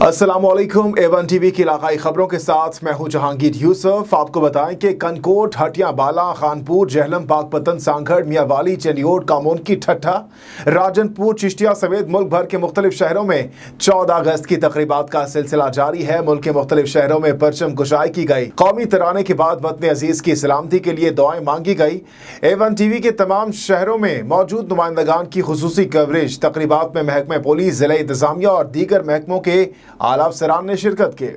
अस्सलामुअलैकुम। A1 TV की इलाकाई खबरों के साथ मैं हूं जहांगीर यूसुफ। आपको बताएं कि कनकोट, हटिया बाला, खानपुर, जहलम, पाकपतन, सांगड़, मियावाली, चंडियोट, कामोन की ठट्ठा, राजनपुर, चिश्तिया समेत मुल्क भर के मुख्तलिफ शहरों में 14 अगस्त की तकरीबात का सिलसिला जारी है। मुल्क के मुख्तलिफ शहरों में परचम कुशाई की गई। कौमी तराने के बाद वतन अजीज की सलामती के लिए दुआएं मांगी गई। A1 टीवी के तमाम शहरों में मौजूद नुमाइंदगान की खुसूसी कवरेज। तकरीबात में महकमा पुलिस, जिला इंतजामिया और दीगर महकमों के आला अफसरान ने शिरकत की।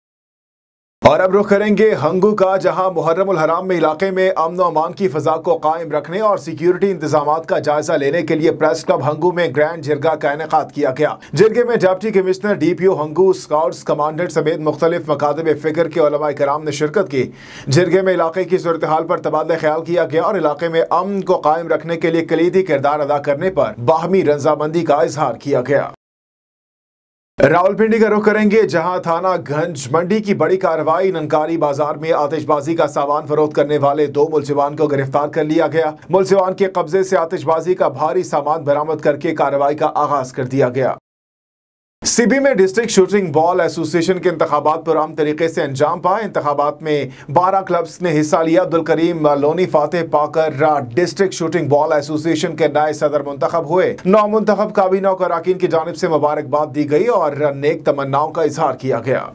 और अब रुख करेंगे हंगू का, जहां मुहर्रम उल हराम में इलाके में अमन और अमान की फिजा को कायम रखने और सिक्योरिटी इंतजामात का जायजा लेने के लिए प्रेस क्लब हंगू में ग्रैंड जिरगा का इनेकाद किया गया। जिरगे में deputy commissioner, DPO Hangu, scouts commandant समेत मुख्तलिफ मकातब फिक्र के उलमा कराम ने शिरकत की। जिरगे में इलाके की सूरत हाल पर तबादला ख्याल किया गया और इलाके में अमन को कायम रखने के लिए कलीदी किरदार अदा करने पर बाहमी रजामंदी का इजहार किया गया। रावलपिंडी का रुख करेंगे, जहां थाना गंज मंडी की बड़ी कार्रवाई। ननकारी बाजार में आतिशबाजी का सामान फरोख्त करने वाले 2 मुलजिमान को गिरफ्तार कर लिया गया। मुलजिमान के कब्जे से आतिशबाजी का भारी सामान बरामद करके कार्रवाई का आगाज कर दिया गया। सीबी में डिस्ट्रिक्ट शूटिंग बॉल एसोसिएशन के इंतखाबात पुरअमन तरीके से अंजाम पाए। इंतखाबात में 12 क्लब्स ने हिस्सा लिया। अब्दुल करीम लोनी फातेह पाकर डिस्ट्रिक्ट शूटिंग बॉल एसोसिएशन के नए सदर मुंतखब हुए। नौ मुंतखब काबीना और अरकान की जानिब से मुबारकबाद दी गई और नेक तमन्नाओं का इजहार किया गया।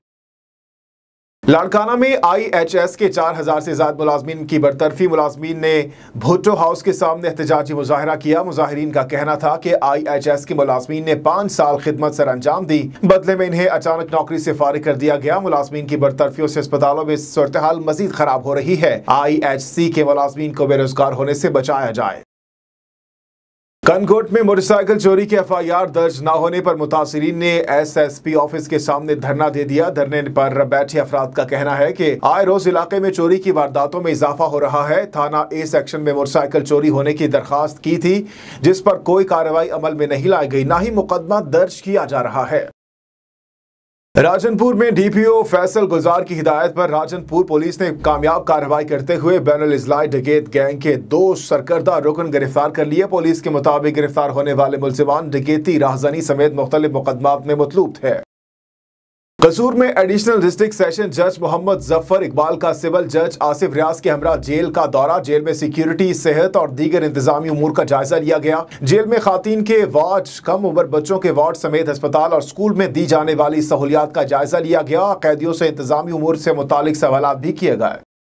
लाड़काना में IHS के 4000 से ज्यादा मुलाजमीन की बरतरफी। मुलाजमीन ने भुट्टो हाउस के सामने एहतजाजी मुजाहरा किया। मुजाहिरीन का कहना था कि IHS के मुलाजमीन ने 5 साल खिदमत सर अंजाम दी, बदले में इन्हें अचानक नौकरी से फारिग कर दिया गया। मुलाजमीन की बरतरफियों से अस्पतालों में सूरत हाल मजीद खराब हो रही है। IHC के मुलाजमीन को बेरोजगार होने से बचाया जाए। कनकोट में मोटरसाइकिल चोरी के FIR दर्ज न होने पर मुतासिरीन ने SSP ऑफिस के सामने धरना दे दिया। धरने पर बैठे अफराद का कहना है कि आए रोज इलाके में चोरी की वारदातों में इजाफा हो रहा है। थाना A सेक्शन में मोटरसाइकिल चोरी होने की दरखास्त की थी, जिस पर कोई कार्रवाई अमल में नहीं लाई गई, न ही मुकदमा दर्ज किया जा रहा है। राजनपुर में DPO फैसल गुजार की हिदायत पर राजनपुर पुलिस ने कामयाब कार्रवाई करते हुए बैनुल इजलाई डकैत गैंग के 2 सरकर्दा रुकन गिरफ्तार कर लिए। पुलिस के मुताबिक गिरफ्तार होने वाले मुलजिमान डकैती, राहजनी समेत मुख्तलिफ मुकदमात में मतलूब थे। कसूर में एडिशनल डिस्ट्रिक्ट सेशन जज मोहम्मद जफर इकबाल का सिविल जज आसिफ रियाज के हमरा जेल का दौरा। जेल में सिक्योरिटी, सेहत और दीगर इंतजामी उमूर का जायजा लिया गया। जेल में खातीन के वार्ड, कम उम्र बच्चों के वार्ड समेत अस्पताल और स्कूल में दी जाने वाली सहूलियात का जायजा लिया गया। कैदियों से इंतजामी उमूर से मुतालिक सवालात भी किए गए।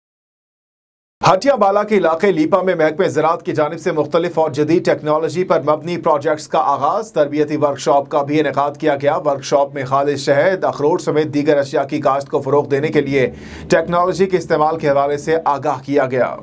हटिया बाला के इलाके लीपा में महकमे ज़राअत की जानिब से मुख्तलिफ और जदीद टेक्नोलॉजी पर मबनी प्रोजेक्ट्स का आगाज। तरबियती वर्कशॉप का भी इनेकाद किया गया। वर्कशॉप में खालिद शहद, अखरोट समेत दीगर अशिया की काश्त को फरोग देने के लिए टेक्नोलॉजी के इस्तेमाल के हवाले से आगाह किया गया।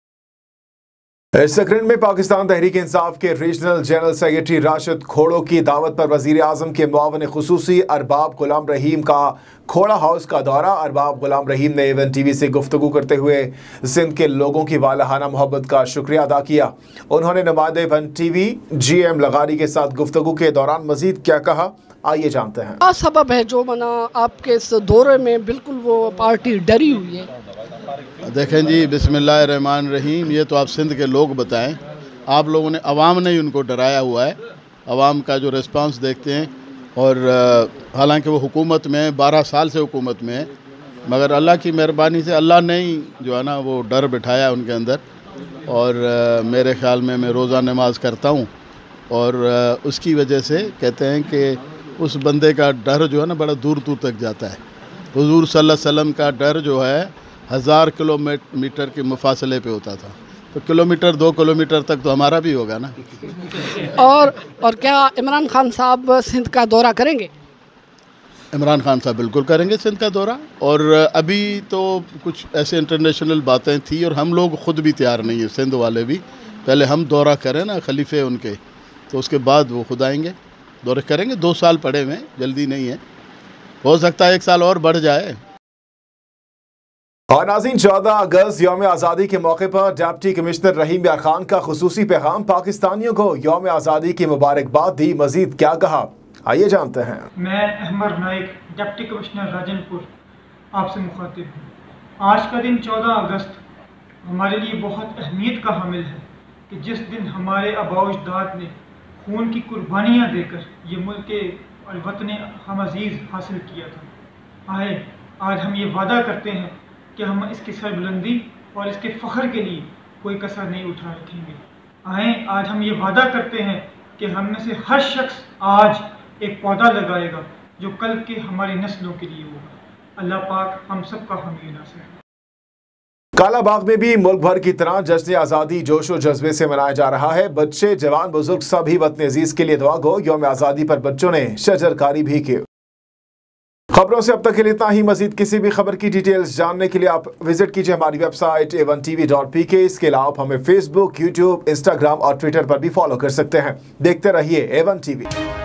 सकरन में पाकिस्तान तहरीक इंसाफ के regional general secretary Rashid Khoro की दावत पर वजीर आजम के मुआवन खुसूसी अरबाब गुलाम रहीम का खोड़ा हाउस का दौरा। अरबाब गुलाम रहीम ने A1 टीवी से गुफ्तगू करते हुए सिंध के लोगों की वालहाना मोहब्बत का शुक्रिया अदा किया। उन्होंने नुमाइंदे A1 टीवी GM लगारी के साथ गुफ्तगू के दौरान मजीद क्या कहा, आइए जानते हैं। क्या सबब है जो मना आपके इस दौरे में बिल्कुल वो पार्टी डरी हुई है? देखें जी, बिस्मिल्लाहिर्रहमानिर्रहीम, ये तो आप सिंध के लोग बताएं। आप लोगों ने, अवाम ने ही उनको डराया हुआ है। अवाम का जो रिस्पांस देखते हैं, और हालांकि वो हुकूमत में 12 साल से हुकूमत में है, मगर अल्लाह की मेहरबानी से अल्लाह ने ही जो है ना वो डर बिठाया उनके अंदर। और मेरे ख्याल में मैं रोज़ा नमाज करता हूँ, और उसकी वजह से कहते हैं कि उस बंदे का डर जो है ना बड़ा दूर दूर तक जाता है। हुजूर सल्लल्लाहु अलैहि वसल्लम का डर जो है 1000 किलोमीटर के मुफासले पे होता था, तो किलोमीटर 2 किलोमीटर तक तो हमारा भी होगा ना। और क्या इमरान खान साहब सिंध का दौरा करेंगे? इमरान खान साहब बिल्कुल करेंगे सिंध का दौरा। और अभी तो कुछ ऐसे इंटरनेशनल बातें थी, और हम लोग ख़ुद भी तैयार नहीं हैं, सिंध वाले भी। पहले हम दौरा करें ना खलीफे उनके, तो उसके बाद वो खुद आएंगे, दौरे करेंगे। 2 साल पड़े हुए, जल्दी नहीं है, हो सकता है 1 साल और बढ़ जाए। और नाज़रीन, 14 अगस्त यौम आज़ादी के मौके पर डिप्टी कमिश्नर रहीम यार खान का खुसूसी पैगाम। पाकिस्तानियों को यौम आज़ादी की मुबारकबाद दी, मजीद क्या कहा, आइए जानते हैं। मैं अहमद नाइक, डिप्टी कमिश्नर राजनपुर, आपसे मुखातिब हूँ। आज का दिन 14 अगस्त हमारे लिए बहुत अहमियत का हामिल है कि जिस दिन हमारे आबा-ओ-अजदाद ने खून की कुर्बानियाँ देकर ये मुल्क और वतन हम अजीज़ हासिल किया था। आए आज हम ये वादा करते हैं कि हम इसकी सरबुलंदी और इसके फ़ख्र के लिए कोई कसर नहीं उठा रखेंगे। आए आज हम ये वादा करते हैं कि हम में से हर शख्स आज एक पौधा लगाएगा जो कल के हमारी नस्लों के लिए होगा। अल्लाह पाक हम सब का हामी नासिर है। कालाबाग में भी मुल्क भर की तरह जश्न आज़ादी जोश और जज्बे से मनाया जा रहा है। बच्चे, जवान, बुजुर्ग सभी वतन अजीज के लिए दुआ गो। यौम आज़ादी पर बच्चों ने शजरकारी भी की। खबरों से अब तक के लिए इतना ही। मजीद किसी भी खबर की डिटेल्स जानने के लिए आप विजिट कीजिए हमारी वेबसाइट a1tv.pk। इसके अलावा हमें फेसबुक, यूट्यूब, इंस्टाग्राम और ट्विटर पर भी फॉलो कर सकते हैं। देखते रहिए A1 TV।